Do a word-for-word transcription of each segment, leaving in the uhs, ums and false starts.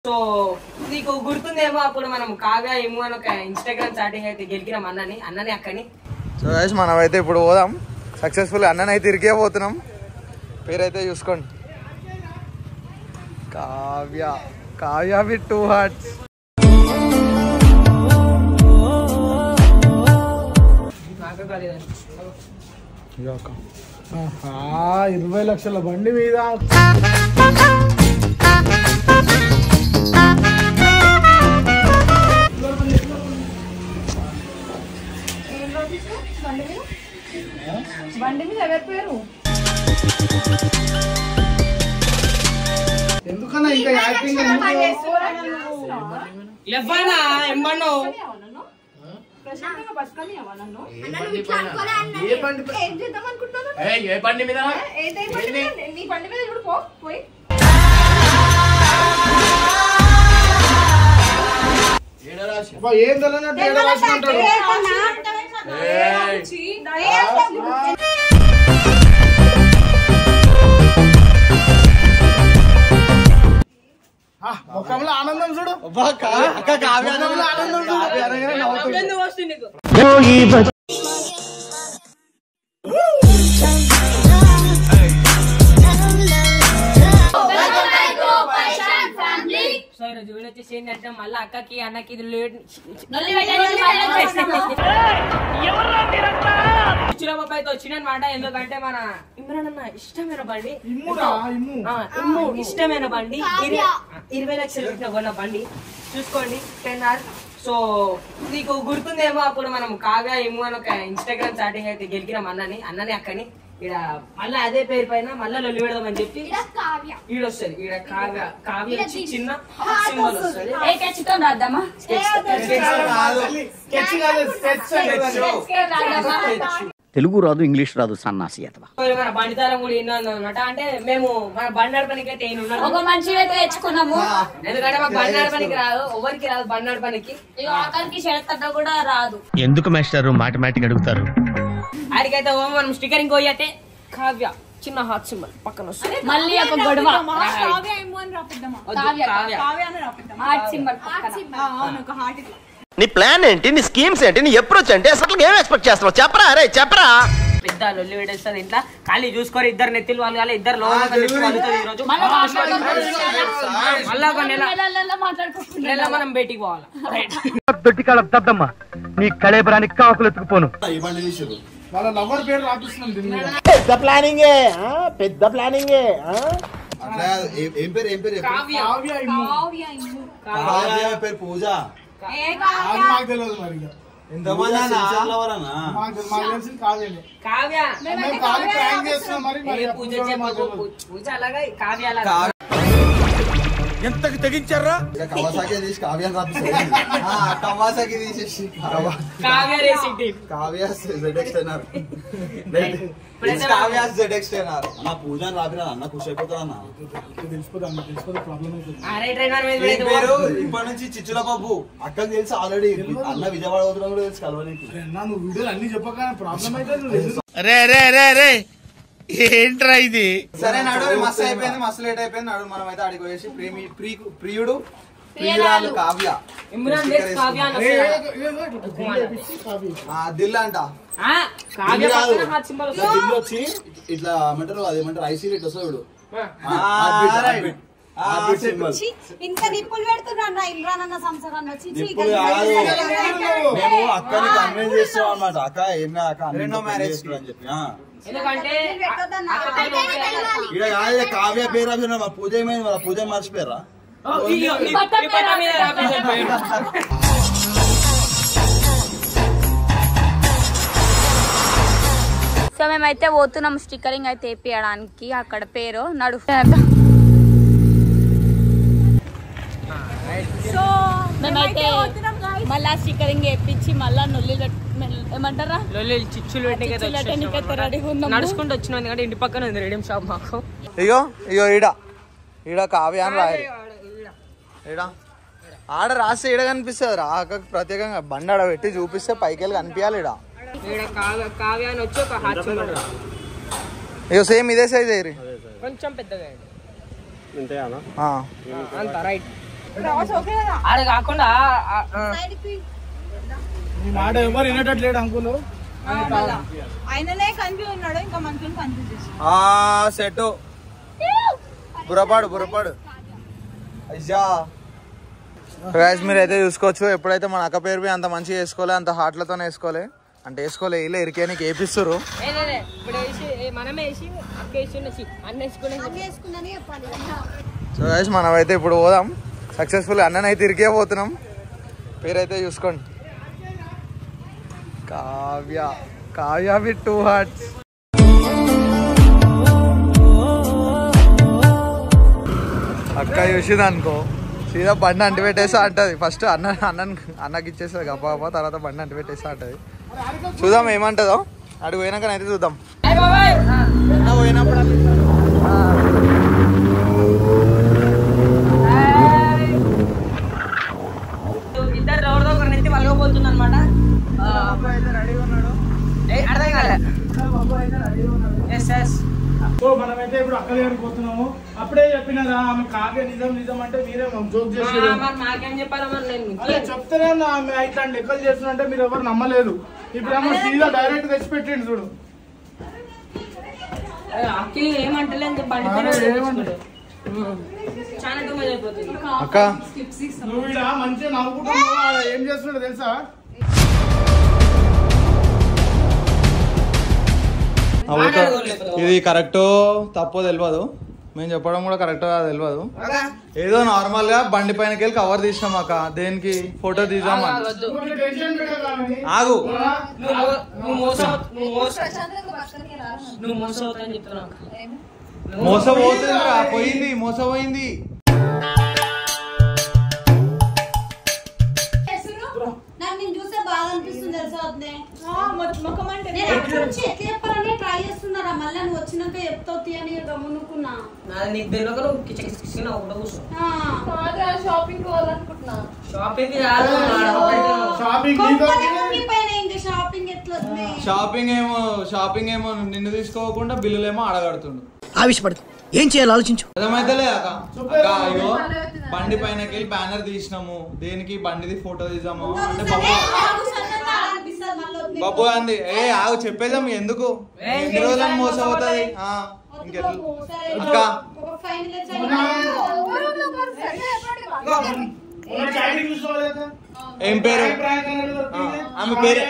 So నీకు గుర్తుందేమో అప్పుడు మనం కావ్య ఏమో అని ఒక ఇన్స్టాగ్రామ్ చాటింగ్ అయితే గెలికినాం అన్నని అన్నని అక్కని. సో గైస్ మనం అయితే ఇప్పుడు పోదాం సక్సెస్ఫుల్ అన్నని అయితే తిరిగే పోతున్నాం. పేరైతే చూసుకోండి Kavya Kavya with two hearts. ఇరవై లక్షల బండి మీద బండి మీద ఎవరి పేరు? ఎందుకన్నా ఇంకా యాక్టింగ్ ఏం తెలియనట్టు ఏడ రాసుకుంటాడు. ముఖంలో ఆనందం చూడు. ఆనందం చూడు. సో ఈరోజు వీడియో వచ్చేసి ఏంటంటే మళ్ళీ అక్కకి అన్నకి ఇది లేట్ బాబాయ్తో వచ్చినమాట. ఎందుకంటే మన ఇమ్రాన్ అన్న ఇష్టమైన బండి ఇమ్ము ఇష్టమైన బండి ఇరవై లక్షలు పెట్టిన కొన్న బండి చూసుకోండి టెన్ ఆర్. సో నీకు గుర్తుందేమో అప్పుడు మనం కావ్య ఇమ్ము అని ఒక ఇన్స్టాగ్రామ్ చాటింగ్ అయితే గెలికినాం అన్నని అన్నని అక్కని. ఈడ మళ్ళీ అదే పేరు పైన మళ్ళీ లొల్లి పెడదాం అని చెప్పి ఈడ వస్తుంది. ఈడ కావ్య కావ్య వచ్చి చిన్న సింబల్ వస్తుంది. తెలుగు రాదు ఇంగ్లీష్ రాదు సన్నాసి అతవా. మన బండితారం కూడా ఏంటన్నమాట అంటే మేము మన బండి నడపనికి అయితే ఒక మంచి అయితే తెచ్చుకున్నాము. ఎందుకంటే మాకు బండి నడపనికి రాదు, ఎవరికి రాదు బండి నడపనికి. ఆఖరికి షరత్ కూడా రాదు. ఎందుకు మాస్టర్ మాటమాటిక్ అడుగుతారు? ఆడికైతే ఓ మనం స్టిక్కరింగ్ పోయితే కావ్య చిన్న హార్ట్ సింబల్ పక్కన వస్తుంది. మళ్ళీ ఒక గొడవ నీ ప్లాన్ ఏంటి, నీ స్కీమ్స్ ఏంటి, నీ అప్రోచ్ ఏంటి, అసలు ఏం ఎక్స్పెక్ట్ చేస్తున్నావు చెప్పరా? అరే చెప్పరా. పెద్ద లొల్లి పెట్టేస్తుంది ఇంట్లో. ఖాళీ చూసుకోరు ఇద్దరు నెత్తిలు వాళ్ళు కాలే ఇద్దరు లోన్ ఈరోజు మళ్ళా ఒక నెల నెల మనం బయటికి పోవాలి. దొడ్డి కాళ్ళ దద్దమ్మ నీ కళేబరానికి కాకులు ఎత్తుకుపోను. వాళ్ళ లవర్ పేరు రాపిస్తున్నాం. పెద్ద ప్లానింగ్ పెద్ద ప్లానింగ్. ఏం పేరు ఏం పేరు పేరు పూజ. మాకు తెలియదు మరి పూజ అలాగా కావ్య అలాగా ఎంతకు తెగించారా? కవాసాకి తీసి కావ్యాన్ని రాపిస్తారు. కవాసాకి తీసేసి Kavya racing team Kavya ZX ten Kavya ZX ten నా పూజని రాపినా అన్న ఖుషి అయిపోతారు అన్న. ఇప్పటి నుంచి చిచ్చుల బాబు అక్కకి తెలుసు ఆల్రెడీ. అన్న విజయవాడ అవుతున్నా కూడా తెలుసు కలవనికి. నువ్వు వీడియోలు అన్ని చెప్పక ప్రాబ్లం అయితే ఏంట్రా ఇది? సరే నడు మస్తు అయిపోయింది, మస్తు లేట్ అయిపోయింది. నడు మనం అయితే అడిగి పోయేసి ప్రియుడు ప్రియురాలు కావ్య దిల్ అంట దిల్ వచ్చి ఇట్లా ఏమంటారు అదేమంటారు ఐసీ రేట్ వస్తుంది చూడు. ఇంత నిప్పులు పెడుతున్నా ఇమ్రాన్ అన్న సంసారాన్ని వచ్చి మేము అక్కని కన్విన్స్ చేస్తాం అన్నమాట. అక్క ఏం అక్క రెండో మ్యారేజ్ అని చెప్పి. ఎందుకంటే ఇక్కడ కాదు కావ్య పేరు అభిన పూజ ఏమైంది వాళ్ళ పూజ మర్చిపోయారా? సో మేమైతే పోతున్నాం స్టిక్కరింగ్ అయితే వేపియడానికి. అక్కడ పేరు నడు. సో మేమైతే మళ్ళా స్టిక్కరింగ్ వేపించి మళ్ళా నొల్లి ఏమంటారా చిచ్చులు నడుచుకుంటూ వచ్చిన ఎందుకంటే ఇంటి పక్కన ఉంది రెడీమ్ షాప్ మాకు. ఇగో ఇగో ఈడ ఈడ కావ్య అని రాయాలి. ఈడ ఆడ రాస్తే ఈడ కనిపిస్తుంది రా. ప్రత్యేకంగా బండి ఆడ పెట్టి చూపిస్తే పైకి వెళ్ళి కనిపించాలి. ఈడ కావ్య అని వచ్చి ఒక హార్ట్ సింబల్. ఇగో సేమ్ ఇదే సైజ్ అయ్యి కొంచెం పెద్దగా అంత రైట్. ఆడ కాకుండా నీ మాట ఎవరు వినేటట్టు లేడు అంకులు. ఆయననే కన్ఫ్యూజ్ ఉన్నాడు, ఇంకా మనసుని కన్ఫ్యూజ్ చేసి సెట్ బుర్రపాడు బుర్రపాడు అయ్యా. గైస్ మీరైతే చూసుకోవచ్చు, ఎప్పుడైతే మన అక్క పేరు అంత మంచిగా వేసుకోలే, అంత హార్ట్లతోనే వేసుకోలే, అంటే వేసుకోలే ఇలా ఇరికేనికి వేపిస్తారు. సో గైస్ మనమైతే ఇప్పుడు పోదాం, సక్సెస్ఫుల్ అన్ననైతే ఇరికే పోతున్నాం. పేరైతే చూసుకోండి, Kavya. Kavya with two hearts. అక్క చూసింది అనుకో సీదా బండి అంటి పెట్టేసా అంటది. ఫస్ట్ అన్న అన్న అన్నకి ఇచ్చేస్తుంది గప్ప గప్ప, తర్వాత బండి అంటి పెట్టేసా అంటది. చూద్దాం ఏమంటుందో, అడిగి పోయినాకనైతే చూద్దాం. పోయినప్పుడు ఇద్దరు ఎవరిదో ఒకరి నుంచి వలగబోతుంది అనమాట. అర్థం కాలే. సో మనమైతే ఇప్పుడు అక్క దగ్గరికి పోతున్నాము. అప్పుడే చెప్పినారా ఆమె కావ్య నిజం నిజం అంటే మీరే జోక్ చేసి నాకేం చెప్పాలా చెప్తేనే ఆమె ఇట్లా లెక్కలు చేస్తున్నంటే మీరు ఎవరు నమ్మలేదు. ఇప్పుడు ఏమో సీదా డైరెక్ట్ తెచ్చి పెట్టిండు చూడు. అక్కి ఏమంటలేదు అక్క నువ్వు ఇక్కడ మంచిగా నవ్వుకుంటున్నావు, ఏం చేస్తున్నాడు తెలుసా? ఇది కరెక్టో తప్పో తెలియదు, మేము చెప్పడం కూడా కరెక్ట్ తెలియదు. ఏదో నార్మల్ గా బండి పైనకి వెళ్ళి కవర్ తీసినాం అక్క, దేనికి ఫోటో తీసాం. ఆగు మోసపోతుంది, పోయింది మోసపోయింది. ట్రై చేస్తున్నారా మళ్ళీ నువ్వు వచ్చినాక చెప్తావు అని గమనుకున్నా. షాపింగ్ పోవాలనుకుంటున్నా. షాపింగ్ ఏమో షాపింగ్ ఏమో నిన్ను తీసుకోకుండా బిల్లులేమో అడగడుతుండు. ఆవిషపడదు, ఏం చేయాలి ఆలోచించు. అర్థమైతేలే అక్క. అక్క అయ్యో బండి పైనకి వెళ్ళి బ్యానర్ తీసినాము, దేనికి బండిది ఫోటో తీసాము అంటే బాబు బాబు అంది. ఏ ఆగు చెప్పేదాం, ఎందుకు ఎన్ని రోజులని మోసం అవుతుంది. ఇంకెట్లా అక్క ఏం పేరు ఆమె పేరు?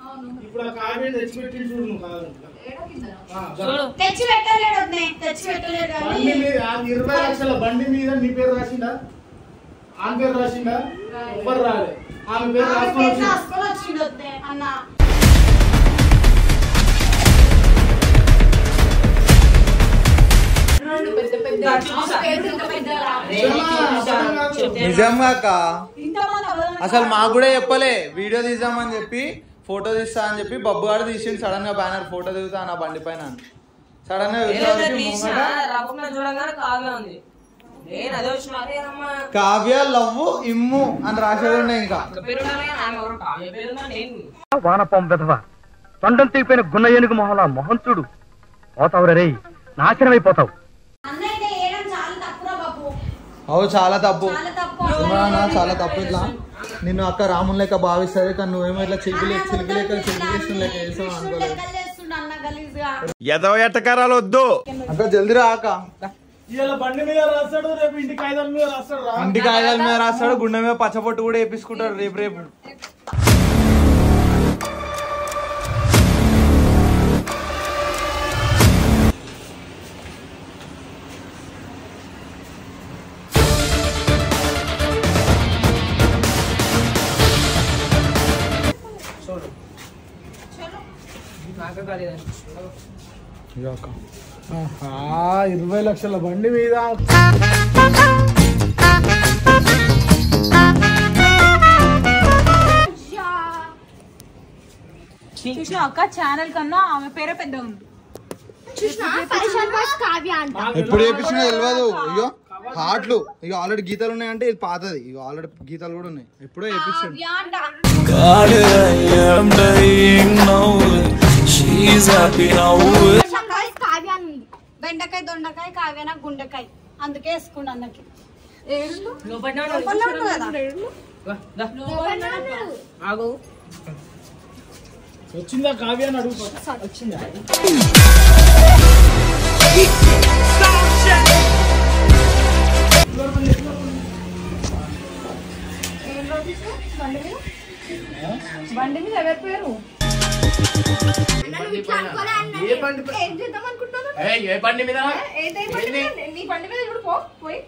ఇరవై లక్షల బండి మీద నీ పేరు రాసిందా, ఆమె పేరు రాసిందా? ఎవరు రాలే, ఆమె పేరు రాసుకొని వచ్చిండు అన్న. నిజంగా అక్క అసలు మాకు కూడా చెప్పలే, వీడియో తీసామని చెప్పి ఫోటో తీస్తా అని చెప్పి బబ్బు గారు తీసిండు సడన్ గా బ్యానర్ ఫోటో దిగుతా నా బండి పైన. సడన్ గా కావ్య లవ్ ఇమ్ము అని రాసేది ఉన్నాయి. ఇంకా వానపం విధవ తొండం తీపిన గున్న ఏనుగు మొహలా మొహం చూడు, పోతావు రే, నాశనం అయిపోతావు. అవు చాలా తప్పు, చాలా తప్పు. ఇట్లా నిన్ను అక్క రాముని లెక్క భావిస్తుంది, కానీ నువ్వేమో ఇట్లా చిలిపి లేక చిలిపి లేక చిలిపి లెక్క చేసావు అనుకోలేదు. ఎదవ ఎట్టకారాలు వద్దు అక్క జల్దీ రా అక్క. బండి మీద రాస్తాడు, రేపు ఇంటి కాగితాల మీద రాస్తాడు. ఇంటి కాగితాల మీద రాస్తాడు, గుండె మీద పచ్చబొట్టు కూడా వేపించుకుంటాడు రేపు రేపు. ఇరవై లక్షల బండి మీద చూసిన అక్క ఛానల్ కన్నా ఆమె పేరే పెద్ద ఉంది. ఎప్పుడు చేపించినా తెలియదు. ఇగో హార్ట్లు ఇక ఆల్రెడీ గీతాలు ఉన్నాయంటే ఇది పాతది, ఇక ఆల్రెడీ గీతాలు కూడా ఉన్నాయి. ఎప్పుడో చేపించండి. బెండకాయ దొండకాయ కావ్య గుండెకాయ అందుకే వేసుకోండి అన్నకి. వచ్చిందా కావ్య అని అడుగు. వచ్చిందా బండి మీద ఎవరి పేరు ఏ బండి మీద? ఏం చేద్దాం అనుకుంటున్నాను ఏయ్, ఏ బండి మీద? ఏదే బండి మీద? నీ బండి మీద ఇప్పుడు పో పోయి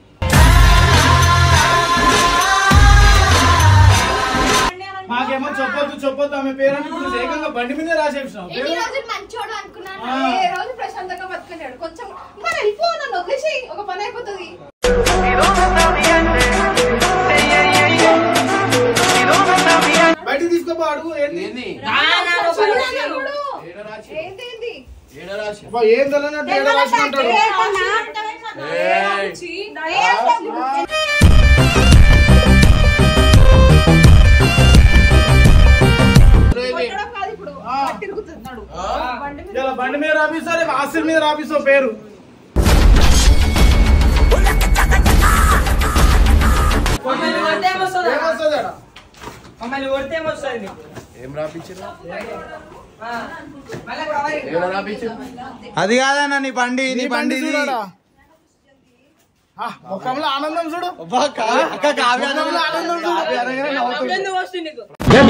మాకేమో చెప్పొద్దు చెప్పొద్దు ఆమె పేరు ఇప్పుడు ఏకంగా బండి మీద రాసేసినావు. ఎన్ని రోజులు మంచోడు అనుకున్నాను ఏ రోజు ప్రశాంతంగా బతుకున్నాడు కొంచెం మరి వెళ్ళిపో నన్ను వదిలేసి ఒక పని అయిపోతుంది బయటికి తీసుకోపో అడుగు. ఏంది ఏంటి అబ్బా, ఏం తెలియనట్టు ఏడ రాసి అంటాడు. ఇలా బండి మీద రాపిస్తారు ఆసిర్ మీద రాపిస్తావు పేరు. ఏమొస్తుంది ఆడ? మమ్మల్ని కొడితే ఏమొస్తుంది నీకు? ఏం రాపించారు ఆ, మళ్ళా కవరింగ్. ఏం రాపించారు అది కాదన్న నీ బండి నీ బండి ఇది. చూడరా. ఆ, ముఖంలో ఆనందం చూడు. అబ్బా, కా- అక్క కావ్య అన్న ముఖంలో ఆనందం చూడు. కావ్య అనగానే నవ్వుతుంది. ఎందుకు వస్తుంది నీకు?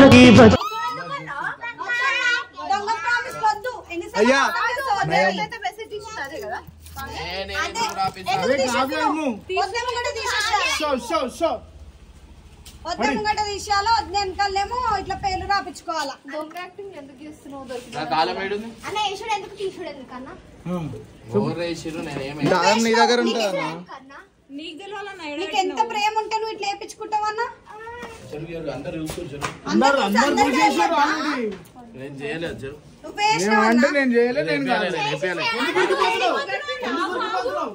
దొంగ ప్రామిస్ వద్దు అయ్యా. మెసేజ్ ఇచ్చింది అదే కదా అదే కావ్య నువ్వు. షో షో షో వద్ద ముంగట తీసేయాలో వద్ద వెనకాలేమో ఇట్లా పేర్లు రాపించుకోవాలా దొంగ యాక్టింగ్ ఎందుకు చేస్తున్నావు నా కాలం ఏడుంది అన్న యశుడు ఎందుకు తీసుడు ఎందుకన్నా ఓవర్ వేసిర్రు నేనేమి దారం నీ దగ్గర ఉంటుందన్న. నీకు తెలియాలన్నా నీకు ఎంత ప్రేమ ఉంటే నువ్వు ఇట్లా వేపించుకుంటావన్నా చెరుగు అందరు చూసుకోరు అందరు అందరు చేశారు ఆల్రెడీ. నేను చేయలేదు చెరు నువ్వు వేసినావు అంటే నేను చేయలేదు నేను కాదు. నేను వేపేయాలి. ఎందుకు ఇరికిపోతున్నావు? ఎందుకు ఇరికిపోతున్నావు?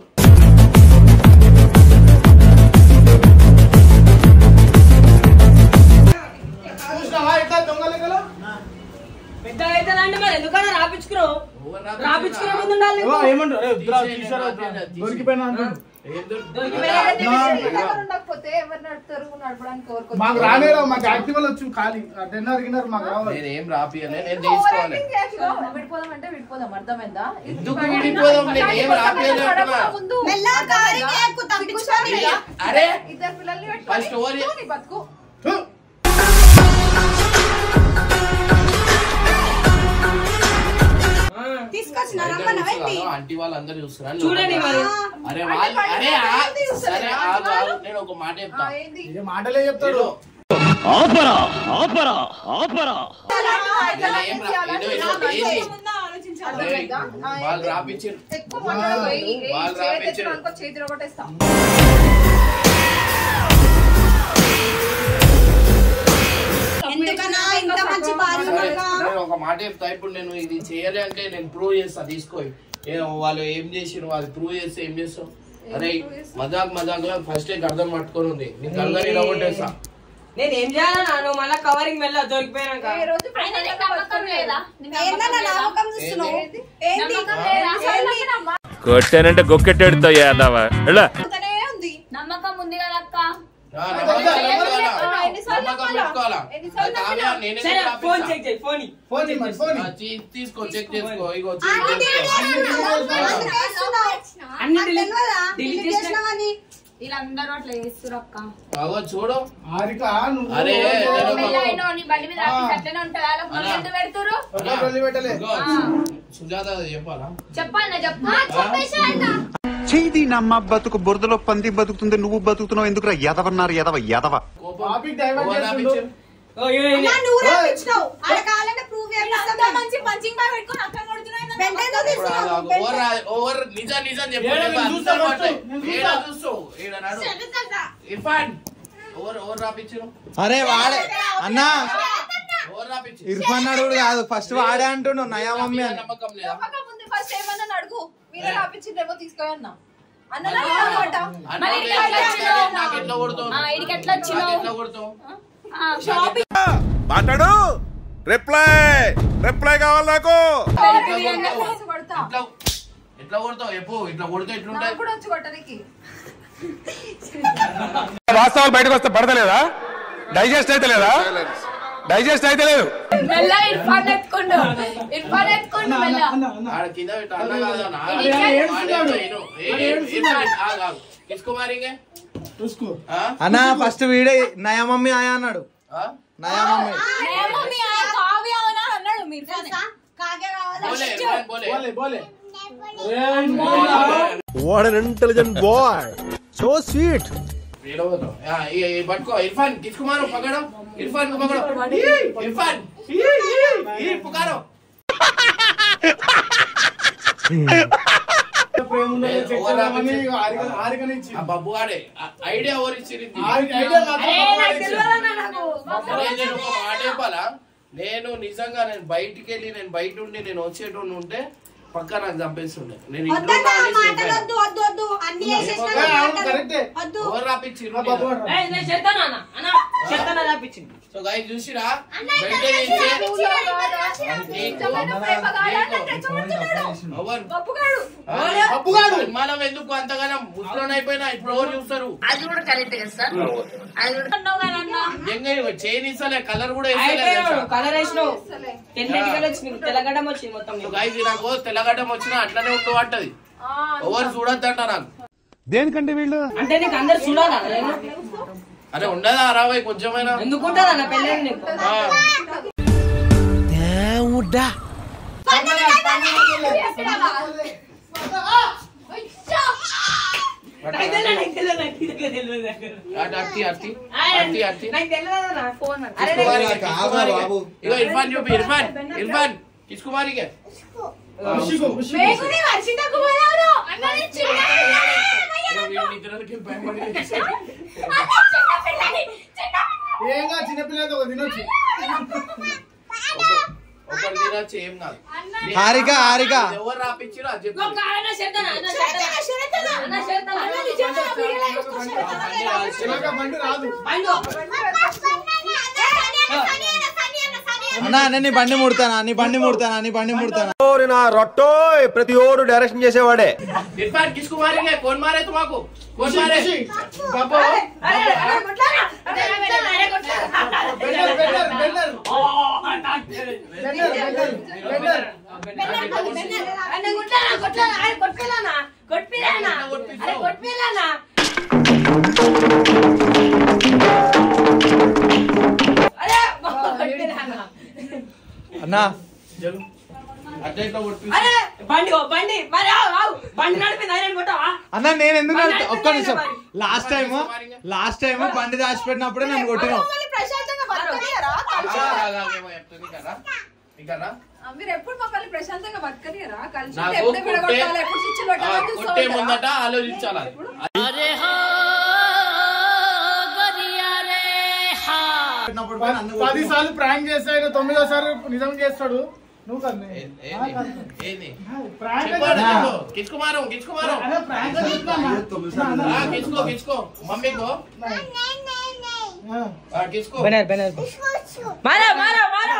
చూసినావా ఎట్లా దొంగ లెక్కలో? పెద్ద అవుతుందంటే మరి ఎందుకన్నా రాపించుకున్నావు? రాపించుకునే ముందు ఉండాలి ఏవో నీకు. ఏమంటారు? రే, వద్దురా, తీశారా? దొరికిపోయినా అంటుండు. ఉండకపోతే ఎవరు నడుపుతారు నడపడానికి కోరుకో మాకు రానేరావు, మాకు యాక్టివల్ వచ్చు ఖాళీ డిన్నర్ గిన్నర్ మాకు రావాలి. నేనేం రాపియలే నేను తీసుకోవాలి విడిపోదాం అంటే విడిపోదాం అర్థమైందా ఎందుకు విడిపోదాం నేను ఏం రాపియలే అంటున్నా మెల్లగా కారికి ఎక్కు తప్పించుకోవాలి అరే ఇద్దరు పిల్లల్ని ఫస్ట్ స్టోరీ పెట్టుకొని బతుకు హు! తీసుకొచ్చిన రమ్మనవేంటి ఆంటీ వాళ్ళందరూ చూస్తున్నారు చూడండి మరి. అరే వాళ్ళు అరే ఆ- సరే ఆగు, ఆగు. నేను ఒక మాట చెప్తా ఏంది ఏ మాటలే చెప్తాడు. ఆపరా ఆపరా ఆపరా ఏం రా- ఏదో ఏదో ఏంది? అరే, వాళ్ళు రాపించారు ఎక్కువ మాట్లాడబోయి వాళ్ళు రాపించారు అనుకో చేతిలో కొట్టేస్తా ఎందుకన్నా ఇంత మంచి భార్య సరే, ఉండగా నేను ఒక మాట చెప్తా ఇప్పుడు నేను ఇది చేయలే అంటే నేను ప్రూవ్ చేస్తా తీసుకో నేను వాళ్ళు ఏం చేసిరు వాళ్ళు ప్రూవ్ చేస్తే ఏం చేస్తావు అరే మజాక్ మజాక్ లో ఫస్ట్ గర్దం పట్టుకొని ఉంది నీకు గర్దం ఇలా కొట్టేస్తా నేను ఏం చేయాలన్నా నువ్వు మళ్ళా కవరింగ్ మెల్ల దొరికిపోయాక ఏ రోజు ఏందన్నా నామకం చూస్తున్నావు ఏంది కొట్టానంటే గొక్కెట్టాడుతో యాదవా ఎలా అంతనే ఉంది నమ్మకం ఉంది కదా అక్క ఆ, నమ్మకం పెట్టుకోవాలా? ఎన్నిసార్లు నమ్మకం నమ్మాలా? పెట్టుకోవాలా? ఎన్నిసార్లు అది కావ్య, నమ్మాలా? నేనే సరే రాపిస్తా. ఫోన్ చెక్ చేయి ఫోన్ ఫోన్ ఇయ్యి మరి, ఫోన్ ఆ, ఇయ్యి. తీ- తీసుకో చెక్ చేసుకో ఇగో ఆ, చెక్ delete చేసుకో చేస్తున్నావు. అందుకే చేస్తున్నావు. అన్ని నాకు delete- తెలియదా? delete delete చేసినావని. వీళ్ళందరూ అట్లా చేస్తురు అక్క అగో చూడు హారిక నువ్వు అరే, నేను ఒక- పెళ్ళైన నీ బండి మీద రాసి అట్లనే ఉంటారు వాళ్ళకి మళ్ళీ ఎందుకు పెడుతురు ఒక పెళ్లి పెట్టలే. ఇగో, సుజాత చెప్పాలా చెప్పాలి నా చెప్పు చేయి నమ్మ బతుకు బురదలో పంది బతుకుతుంది నువ్వు బతుకుతున్నావు ఎందుకురా ఎదవన్నారు ఎదవ ఎదవ కోపం టాపిక్ డైవర్ట్ ఓవర్ చేస్తుండు. రాపించారు. ఓ, ఏ, ఏ, అన్నా, నువ్వు రాపించినావు. ఆడ కావాలంటే proof చేపిస్తాం అంత మేము. మంచి పంచింగ్ బ్యాగ్ పెట్టుకొని అక్కడ కొడుతున్నాయి వెంటనే ఇప్పుడు ఆగు, తీసుకున్నావు. ఆగు. ఓవర్ రా- ఓవర్ నిజం నిజం చెప్పు ఏడా చెప్పు. నేను చూస్తా, అందరూ అట్లే. నేను చూస్తా. ఏడా చూస్తావు ఏడా నాడు ఇర్ఫాన్ ఓవర్ ఓవర్ రాపించరు అరే వాడే అన్నా ఓవర్ రాపించు ఇర్ఫాన్ అడుగుడు కాదు ఫస్ట్ వాడే అంటుండు నయా మమ్మీ అని. నమ్మకం లేదా నమ్మకం ఉంది. ఫస్ట్ ఏమన్నా అడుగు మీరే రాపించిందేమో తీసుకోయన్నా అన్నదా అన్నమాట అన్న, నాకు ఎట్లా- నాకు ఎట్లా కొడతావు ఆ, ఈడికి ఎట్లా వచ్చినావు? నాకు ఎట్లా కొడతావు మాట్లాడు రిప్లై రిప్లై కావాలి నాకు కొడతా ఎట్లా ఎట్లా కొడతావు చెప్పు ఇట్లా కొడితే నాకు ఎట్లుంటాయి కూడా వచ్చి కొట్టడానికి వాస్తవాలు బయటకు వస్తే పడతలేదా? డైజెస్ట్ అయితే లేదా? డైజెస్ట్ అయితే లేదు. అన్నా ఫస్ట్ వీడే నయా మమ్మీ ఆయా అన్నాడు. నయా mummy what an intelligent boy, so sweet. పట్టుకో ఇర్ఫాన్, కిస్కు మారో, పకడో ఇర్ఫాన్ को पकड़ो, इरफान ये पुकारो. బాబు ఆడే ఐడియా ఎవరు ఇచ్చింది? చెప్పాలా? నేను నిజంగా నేను బయటికి వెళ్ళి నేను బయట ఉండి నేను వచ్చేటోడు ఉంటే పక్క నాకు చంపేస్తుండే. నేను ఇంట్లో సో గై చూసిరా మనం ఎందుకు అంతగానం ముసలోని అయిపోయినా ఇప్పుడు ఎవరు చూస్తారు? చేయనిస్తలే, కలర్ కూడా నాకు తెల్లగడ్డం వచ్చినా అట్లనే ఉంటూ అంటది. ఎవరు చూడొద్దంట నాకు. దేనికంటే వీళ్ళు అంటే నీకు అందరు చూడాలా? అరే ఉండదా అరవై కొంచెమైనా ఎందుకుంటదా నా పెళ్ళి? దేవుడా इरफान जो इरफान इरफान किसको मारेंगे? హారిక హారిక ఎవరు రాపిచ్చిరో అది చెప్పు. అన్నా నీ బండి ముడతానా? నీ బండి ముడతానా? నీ బండి ముడతానా? నా రొట్టో ప్రతి ఓడు డైరెక్షన్ చేసేవాడే. इरफान किसको मारेंगे? कौन मारे तुम्हारे? कौन मारे? बाबू అన్నా బండి బండి బండి నడిపి కొట్టావా? అన్నా నేను ఎందుకు ఒక్క నిమిషం. లాస్ట్ టైం లాస్ట్ టైం బండి దాచిపెట్టినప్పుడే నన్ను కొట్టినావు. మీరు ఎప్పుడు మమ్మల్ని ప్రశాంతంగా బతకనియరా? కలిసి నాకు ఎప్పుడు విడగొట్టాలి, ఎప్పుడు స్విచ్లు పెట్టాలి కొట్టే ముందట ఆలోచించాలి. పది సార్లు ప్రాంక్ చేస్తాడు, తొమ్మిదోసారి నిజం చేస్తాడు. నువ్వు కదా किसको मारो किसको मारो किसको किसको मम्मी को किसको बनर बनर मारो मारो मारो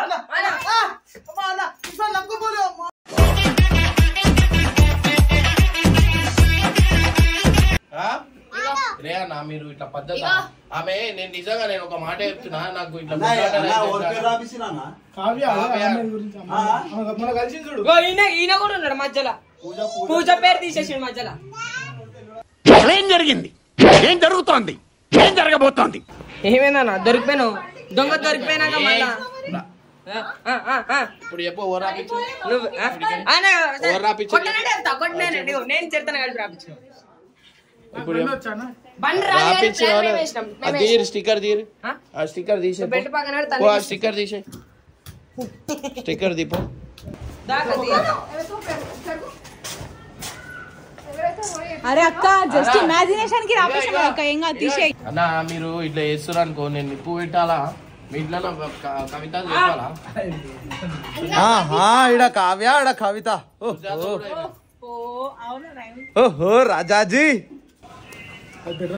రే అన్న మీరు ఇట్లా పద్ధతి ఆమె నేను నిజంగా నేను ఒక మాట చెప్తున్నా నాకు ఇట్లా ఈయన కూడా ఉన్నాడు మధ్యలో పూజ పేరు తీసేసాడు మధ్యలో. ఏం జరిగింది? ఏం జరుగుతోంది? ఏం జరగబోతోంది? ఏమైందన్నా? దొరికిపోయాను. దొంగ దొరికిపోయినాక మళ్ళా ఇప్పుడు చెప్పు ఓవర్ రాపించు. నేను చెప్తాను కలిపి రాపించు. ఇప్పుడు తీరు స్టిక్కర్ తీరు ఆ స్టిక్కర్ తీసే స్టిక్కర్ తీసే స్టిక్కర్ దీపో. అరే అక్క జస్ట్ ఇమాజినేషన్ కి రాపేసాం అక్క, ఏం కాదు తీసేయ్. అన్న మీరు ఇట్లా చేస్తున్నారు అనుకో, నేను నిప్పు పెట్టాలా మీ ఇంట్లో కవిత చెప్పాలా? ఇడ కావ్య ఇడ కవిత. ఓహో రాజాజీ.